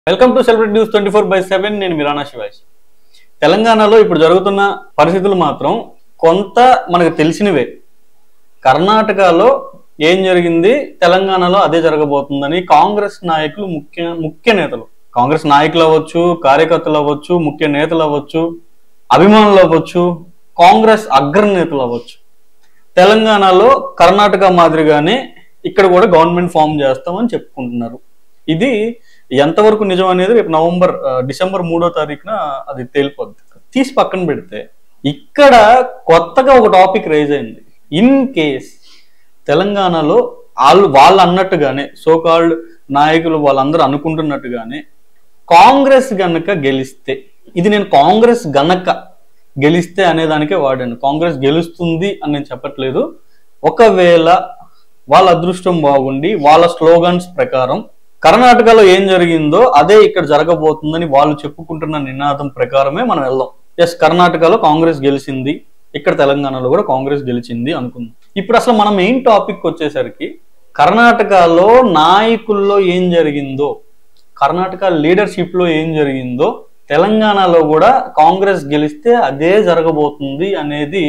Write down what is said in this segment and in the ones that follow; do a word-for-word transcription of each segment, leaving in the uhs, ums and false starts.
Welcome to celebrity news twenty four by seven. నేను మిరానా శివాజీ. తెలంగాణలో ఇప్పుడు జరుగుతున్న పరిస్థితులు మాత్రం కొంత మనకు తెలిసినవే. కర్ణాటకలో ఏం జరిగింది, తెలంగాణలో అదే జరగబోతుందని కాంగ్రెస్ నాయకులు, ముఖ్య ముఖ్య నేతలు, కాంగ్రెస్ నాయకులు అవ్వచ్చు, కార్యకర్తలు అవ్వచ్చు, ముఖ్య నేతలు అవ్వచ్చు, అభిమానులు అవ్వచ్చు, కాంగ్రెస్ అగ్రనేతలు అవ్వచ్చు, తెలంగాణలో కర్ణాటక మాదిరిగానే ఇక్కడ కూడా గవర్నమెంట్ ఫామ్ చేస్తామని చెప్పుకుంటున్నారు. ఇది ఎంతవరకు నిజం అనేది రేపు నవంబర్ డిసెంబర్ మూడో తారీఖున అది తేలిపోద్ది. తీసి పక్కన పెడితే ఇక్కడ కొత్తగా ఒక టాపిక్ రైజ్ అయింది. ఇన్ కేస్ తెలంగాణలో వాళ్ళు వాళ్ళు అన్నట్టుగానే, సో కాల్డ్ నాయకులు వాళ్ళందరూ అనుకుంటున్నట్టుగానే కాంగ్రెస్ గనక గెలిస్తే, ఇది నేను కాంగ్రెస్ గనక గెలిస్తే అనేదానికే వాడాను. కాంగ్రెస్ గెలుస్తుంది అని నేను చెప్పట్లేదు. ఒకవేళ వాళ్ళ అదృష్టం బాగుండి వాళ్ళ స్లోగన్స్ ప్రకారం కర్ణాటకలో ఏం జరిగిందో అదే ఇక్కడ జరగబోతుందని వాళ్ళు చెప్పుకుంటున్న నినాదం ప్రకారమే మనం వెళ్దాం. ఎస్, కర్ణాటకలో కాంగ్రెస్ గెలిచింది, ఇక్కడ తెలంగాణలో కూడా కాంగ్రెస్ గెలిచింది అనుకుందాం. ఇప్పుడు అసలు మనం మెయిన్ టాపిక్ వచ్చేసరికి కర్ణాటకలో నాయకుల్లో ఏం జరిగిందో, కర్ణాటక లీడర్షిప్ లో ఏం జరిగిందో తెలంగాణలో కూడా కాంగ్రెస్ గెలిస్తే అదే జరగబోతుంది అనేది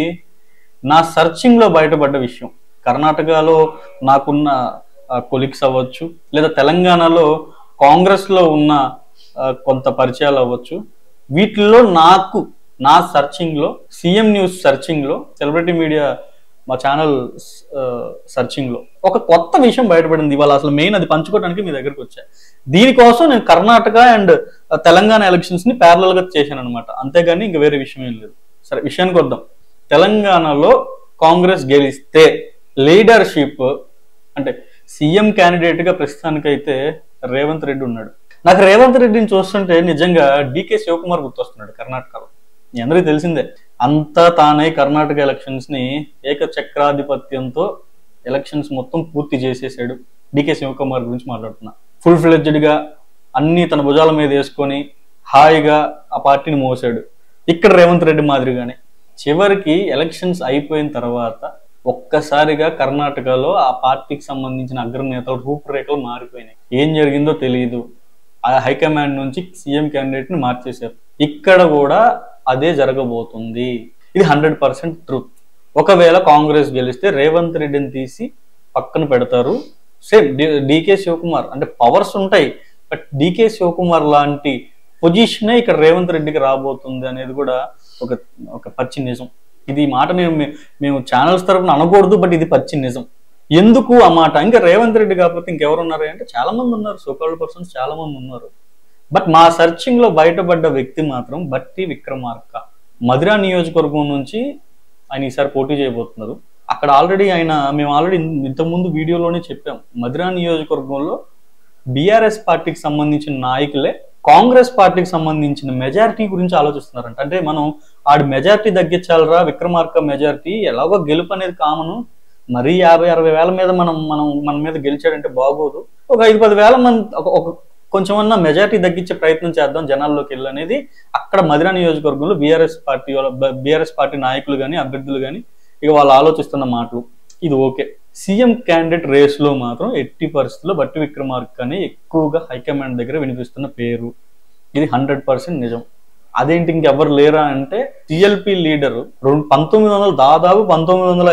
నా సర్చింగ్ లో బయటపడ్డ విషయం. కర్ణాటకలో నాకున్న కొలీగ్స్ అవ్వచ్చు, లేదా తెలంగాణలో కాంగ్రెస్ లో ఉన్న కొంత పరిచయాలు అవ్వచ్చు, వీటిల్లో నాకు నా సర్చింగ్ లో, సీఎం న్యూస్ సర్చింగ్ లో, సెలబ్రిటీ మీడియా మా ఛానల్ సర్చింగ్ లో ఒక కొత్త విషయం బయటపడింది. ఇవాళ అసలు మెయిన్ అది పంచుకోవడానికి మీ దగ్గరకు వచ్చా. దీనికోసం నేను కర్ణాటక అండ్ తెలంగాణ ఎలక్షన్స్ ని ప్యారలల్ గా చేశాను అనమాట. అంతేగాని ఇంక వేరే విషయం ఏం లేదు. సరే, విషయానికి వద్దాం. తెలంగాణలో కాంగ్రెస్ గెలిస్తే లీడర్షిప్ అంటే సీఎం క్యాండిడేట్ గా ప్రస్తుతానికైతే రేవంత్ రెడ్డి ఉన్నాడు. నాకు రేవంత్ రెడ్డిని చూస్తుంటే నిజంగా డీకే శివకుమార్ గుర్తొస్తున్నాడు. కర్ణాటకలో మీ అందరికీ తెలిసిందే, అంతా తానే కర్ణాటక ఎలక్షన్స్ ని ఏకచక్రాధిపత్యంతో ఎలక్షన్స్ మొత్తం పూర్తి చేసేసాడు. డీకే శివకుమార్ గురించి మాట్లాడుతున్నా. ఫుల్ ఫ్లెడ్జ్డ్ గా అన్ని తన భుజాల మీద వేసుకొని హాయిగా ఆ పార్టీని మోసాడు. ఇక్కడ రేవంత్ రెడ్డి మాదిరిగానే చివరికి ఎలక్షన్స్ అయిపోయిన తర్వాత ఒక్కసారిగా కర్ణాటకలో ఆ పార్టీకి సంబంధించిన అగ్రనేతలు రూపురేఖలు మారిపోయినాయి. ఏం జరిగిందో తెలియదు. ఆ హైకమాండ్ నుంచి సీఎం క్యాండిడేట్ ని మార్చేశారు. ఇక్కడ కూడా అదే జరగబోతుంది. ఇది హండ్రెడ్ పర్సెంట్ ట్రూత్. ఒకవేళ కాంగ్రెస్ గెలిస్తే రేవంత్ రెడ్డిని తీసి పక్కన పెడతారు. సేమ్ డీకే శివకుమార్ అంటే పవర్స్ ఉంటాయి, బట్ డీకే శివకుమార్ లాంటి పొజిషనే ఇక్కడ రేవంత్ రెడ్డికి రాబోతుంది అనేది కూడా ఒక ఒక పచ్చి నిజం. ఇది మాట నేను మేము ఛానల్స్ తరఫున అనకూడదు, బట్ ఇది పచ్చి నిజం. ఎందుకు ఆ మాట? ఇంకా రేవంత్ రెడ్డి కాకపోతే ఇంకెవరు ఉన్నారు అంటే చాలా మంది ఉన్నారు, సోకాల్డ్ పర్సన్స్ చాలా మంది ఉన్నారు. బట్ మా సర్చింగ్ లో బయటపడ్డ వ్యక్తి మాత్రం బట్టివిక్రమార్క. మధిరా నియోజకవర్గం నుంచి ఆయన ఈసారి పోటీ చేయబోతున్నారు. అక్కడ ఆల్రెడీ ఆయన మేము ఆల్రెడీ ఇంతకుముందు వీడియోలోనే చెప్పాం, మధిరా నియోజకవర్గంలో బీఆర్ఎస్ పార్టీకి సంబంధించిన నాయకులే కాంగ్రెస్ పార్టీకి సంబంధించిన మెజారిటీ గురించి ఆలోచిస్తున్నారంట. అంటే మనం ఆడి మెజారిటీ తగ్గించాలరా, విక్రమార్క మెజారిటీ ఎలాగో గెలుపు అనేది కామను, మరీ యాభై అరవై వేల మీద మనం మనం మన మీద గెలిచాడంటే బాగోదు, ఒక ఐదు పది వేల మంది ఒక కొంచెమన్నా మెజారిటీ తగ్గించే ప్రయత్నం చేద్దాం జనాల్లోకి వెళ్ళి అనేది అక్కడ మధిరా నియోజకవర్గంలో బీఆర్ఎస్ పార్టీ బీఆర్ఎస్ పార్టీ నాయకులు కానీ అభ్యర్థులు కానీ ఇక వాళ్ళు ఆలోచిస్తున్న మాటలు. ఇది ఓకే. సీఎం క్యాండిడేట్ రేస్ లో మాత్రం ఎట్టి పరిస్థితుల్లో బట్టివిక్రమార్క అని ఎక్కువగా హైకమాండ్ దగ్గర వినిపిస్తున్న పేరు. ఇది హండ్రెడ్ పర్సెంట్ నిజం. అదేంటి ఇంకెవరు లేరా అంటే టిఎల్పి లీడర్ రెండు పంతొమ్మిది వందల దాదాపు పంతొమ్మిది వందల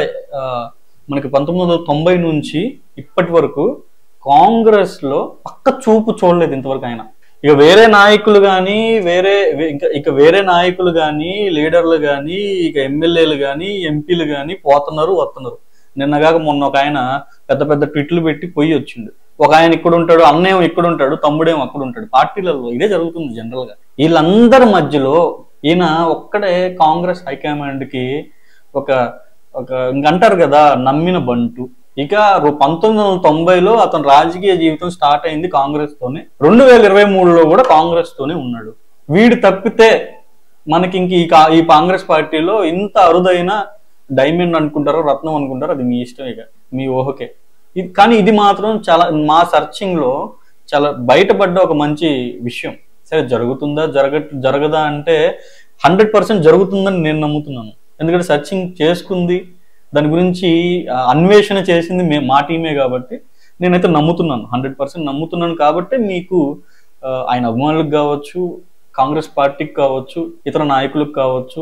మనకి పంతొమ్మిది వందల తొంభై నుంచి ఇప్పటి వరకు కాంగ్రెస్ లో పక్క చూపు చూడలేదు ఇంతవరకు ఆయన. ఇక వేరే నాయకులు కానీ వేరే ఇంకా ఇక వేరే నాయకులు కానీ లీడర్లు కానీ ఇక ఎమ్మెల్యేలు కానీ ఎంపీలు కానీ పోతున్నారు వస్తున్నారు. నిన్నగాక మొన్న ఒక ఆయన పెద్ద పెద్ద ట్విట్లు పెట్టి పోయి వచ్చిండు. ఒక ఆయన ఇక్కడ ఉంటాడు, అన్నేమో ఇక్కడ ఉంటాడు, తమ్ముడేమో అక్కడ ఉంటాడు. పార్టీలలో ఇదే జరుగుతుంది జనరల్ గా. వీళ్ళందరి మధ్యలో ఈయన ఒక్కడే కాంగ్రెస్ హైకమాండ్ కి ఒక ఒక ఇంకంటారు కదా నమ్మిన బంటు. ఇక పంతొమ్మిది వందల తొంభైలో అతను రాజకీయ జీవితం స్టార్ట్ అయింది కాంగ్రెస్ తోనే, రెండు వేల ఇరవై మూడులో కూడా కాంగ్రెస్ తోనే ఉన్నాడు. వీడు తప్పితే మనకి ఇంక ఈ కాంగ్రెస్ పార్టీలో ఇంత అరుదైన డైమండ్ అనుకుంటారో రత్నం అనుకుంటారో అది మీ ఇష్టం, ఇక మీ ఊహకే. ఇది కానీ ఇది మాత్రం చాలా మా సర్చింగ్ లో చాలా బయటపడ్డ ఒక మంచి విషయం. సరే, జరుగుతుందా జరగ జరగదా అంటే హండ్రెడ్ పర్సెంట్ జరుగుతుందని నేను నమ్ముతున్నాను. ఎందుకంటే సర్చింగ్ చేసుకుంది, దాని గురించి అన్వేషణ చేసింది మే మా టీమే కాబట్టి నేనైతే నమ్ముతున్నాను, హండ్రెడ్ పర్సెంట్ నమ్ముతున్నాను. కాబట్టి మీకు ఆయన అభిమానులకు కావచ్చు, కాంగ్రెస్ పార్టీకి కావచ్చు, ఇతర నాయకులకు కావచ్చు,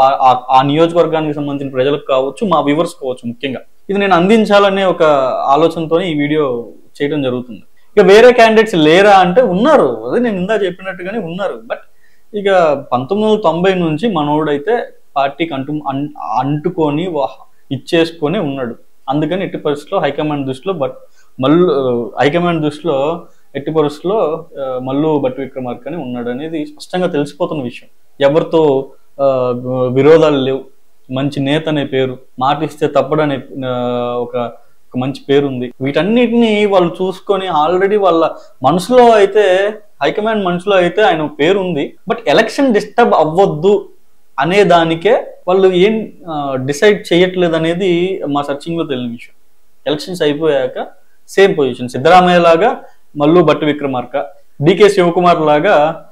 ఆ నియోజకవర్గానికి సంబంధించిన ప్రజలకు కావచ్చు, మా వ్యూవర్స్ కావచ్చు, ముఖ్యంగా ఇది నేను అందించాలనే ఒక ఆలోచనతో ఈ వీడియో చేయడం జరుగుతుంది. ఇక వేరే క్యాండిడేట్స్ లేరా అంటే ఉన్నారు, అదే నేను ఇందా చెప్పినట్టుగానే ఉన్నారు. బట్ ఇక పంతొమ్మిది వందల తొంభై నుంచి మనోడైతే పార్టీకి అంటు అంటుకొని ఇచ్చేసుకొని ఉన్నాడు. అందుకని ఎట్టి పరిస్థితుల్లో హైకమాండ్ దృష్టిలో బట్ మల్లు హైకమాండ్ దృష్టిలో ఎట్టి పరిస్థితుల్లో మల్లు బట్టివిక్రమార్క అని ఉన్నాడు అనేది స్పష్టంగా తెలిసిపోతున్న విషయం. ఎవరితో విరోధాలు లేవు, మంచి నేత అనే పేరు, మాటిస్తే తప్పడనే ఒక ఒక మంచి పేరు ఉంది. వీటన్నిటిని వాళ్ళు చూసుకొని ఆల్రెడీ వాళ్ళ మనసులో అయితే, హైకమాండ్ మనసులో అయితే ఆయన పేరు ఉంది. బట్ ఎలక్షన్ డిస్టర్బ్ అవ్వద్దు అనే దానికే వాళ్ళు ఏం డిసైడ్ చేయట్లేదు అనేది మా సర్చింగ్ లో తెలియని విషయం. ఎలక్షన్స్ అయిపోయాక సేమ్ పొజిషన్, సిద్ధరామయ్య లాగా మల్లు బట్టివిక్రమార్క, డికే శివకుమార్ లాగా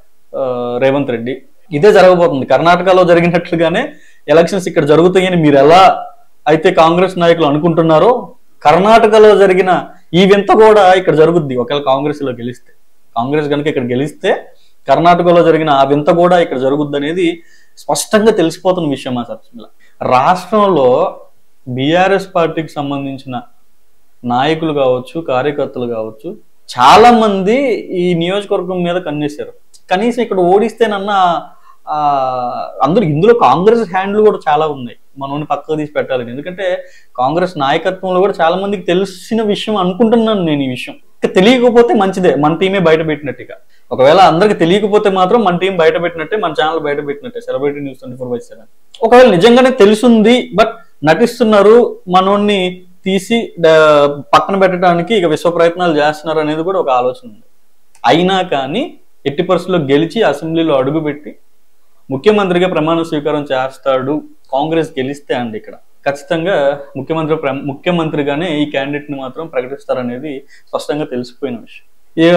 రేవంత్ రెడ్డి, ఇదే జరగబోతుంది. కర్ణాటకలో జరిగినట్లుగానే ఎలక్షన్స్ ఇక్కడ జరుగుతాయని మీరు ఎలా అయితే కాంగ్రెస్ నాయకులు అనుకుంటున్నారో, కర్ణాటకలో జరిగిన ఈ వింత కూడా ఇక్కడ జరుగుద్ది. ఒకవేళ కాంగ్రెస్ లో గెలిస్తే, కాంగ్రెస్ కనుక ఇక్కడ గెలిస్తే కర్ణాటకలో జరిగిన ఆ వింత కూడా ఇక్కడ జరుగుద్ది అనేది స్పష్టంగా తెలిసిపోతున్న విషయం. మా సర్చింగ్లో రాష్ట్రంలో బీఆర్ఎస్ పార్టీకి సంబంధించిన నాయకులు కావచ్చు, కార్యకర్తలు కావచ్చు, చాలా మంది ఈ నియోజకవర్గం మీద కన్నేశారు. కనీసం ఇక్కడ ఓడిస్తేనన్నా ఆ అందరూ, ఇందులో కాంగ్రెస్ హ్యాండ్లు కూడా చాలా ఉన్నాయి, మనోని పక్కకు తీసి పెట్టాలని. ఎందుకంటే కాంగ్రెస్ నాయకత్వంలో కూడా చాలా మందికి తెలిసిన విషయం అనుకుంటున్నాను నేను. ఈ విషయం తెలియకపోతే మంచిదే, మన టీమే బయట పెట్టినట్టుగా. ఒకవేళ అందరికి తెలియకపోతే మాత్రం మన టీం బయట పెట్టినట్టే, మన ఛానల్ బయట పెట్టినట్టే, celebrity news twenty four by seven. ఒకవేళ నిజంగానే తెలుసుంది బట్ నటిస్తున్నారు, మనోన్ని తీసి పక్కన పెట్టడానికి ఇక విశ్వ ప్రయత్నాలు చేస్తున్నారు అనేది కూడా ఒక ఆలోచన ఉంది. అయినా కానీ ఎట్టి పరిస్థితుల్లో గెలిచి అసెంబ్లీలో అడుగుపెట్టి ముఖ్యమంత్రిగా ప్రమాణ స్వీకారం చేస్తాడు కాంగ్రెస్ గెలిస్తే అండి. ఇక్కడ ఖచ్చితంగా ముఖ్యమంత్రి ముఖ్యమంత్రిగానే ఈ క్యాండిడేట్ ని మాత్రం ప్రకటిస్తారనేది స్పష్టంగా తెలిసిపోయిన విషయం.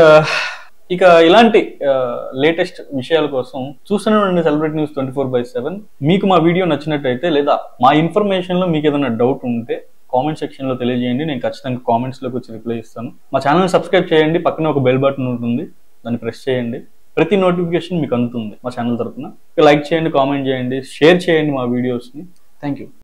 ఇక ఇలాంటి లేటెస్ట్ విషయాల కోసం చూస్తూనే ఉండండి celebrity news twenty four by seven. మీకు మా వీడియో నచ్చినట్టయితే లేదా మా ఇన్ఫర్మేషన్ లో మీకు ఏదైనా డౌట్ ఉంటే కామెంట్ సెక్షన్ లో తెలియజేయండి, నేను ఖచ్చితంగా కామెంట్స్ లోకి వచ్చి రిప్లై ఇస్తాను. మా ఛానల్ సబ్స్క్రైబ్ చేయండి, పక్కన ఒక బెల్ బటన్ ఉంటుంది, దాన్ని ప్రెస్ చేయండి, ప్రతి నోటిఫికేషన్ మీకు అందుతుంది మా ఛానల్ తరఫున. లైక్ చేయండి, కామెంట్ చేయండి, షేర్ చేయండి మా వీడియోస్ని. Thank you.